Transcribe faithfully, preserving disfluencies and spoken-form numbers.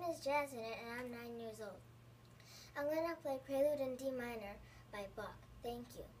is Jasmine and I'm nine years old. I'm going to play Prelude in D minor by Bach. Thank you.